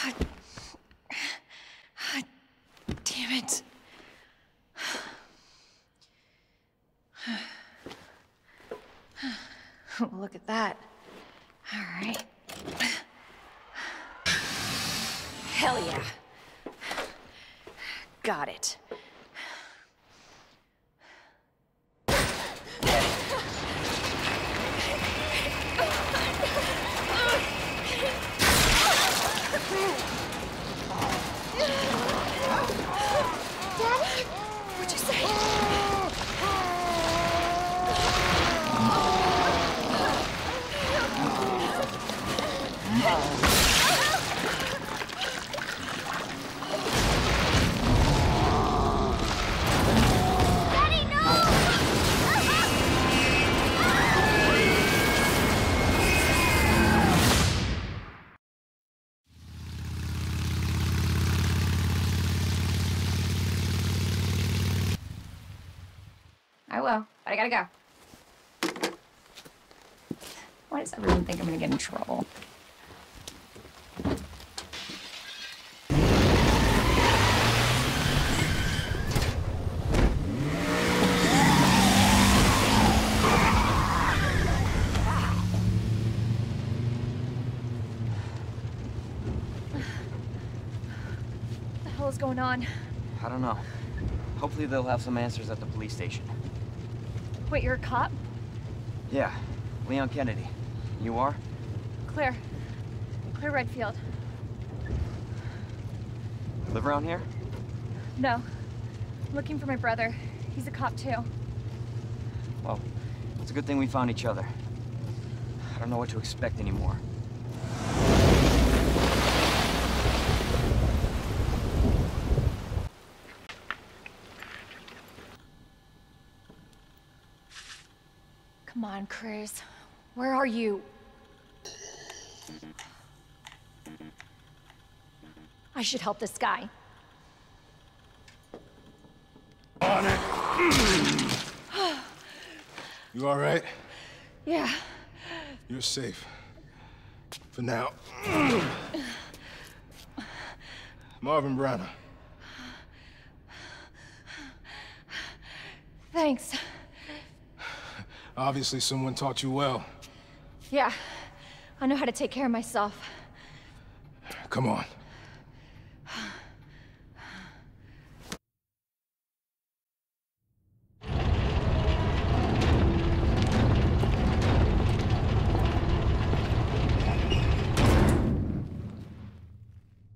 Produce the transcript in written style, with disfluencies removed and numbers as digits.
Damn it. Look at that. All right. Hell yeah. Got it. Daddy? What'd you say? Daddy, no! I will, but I gotta go. Why does everyone think I'm gonna get in trouble? What the hell is going on? I don't know. Hopefully they'll have some answers at the police station. Wait, you're a cop? Yeah, Leon Kennedy. You are? Claire. Claire Redfield. Live around here? No. I'm looking for my brother. He's a cop too. Well, it's a good thing we found each other. I don't know what to expect anymore. Come on, Chris. Where are you? I should help this guy. On it. You all right? Yeah. You're safe. For now. Marvin Branagh. Thanks. Obviously someone taught you well. Yeah. I know how to take care of myself. Come on.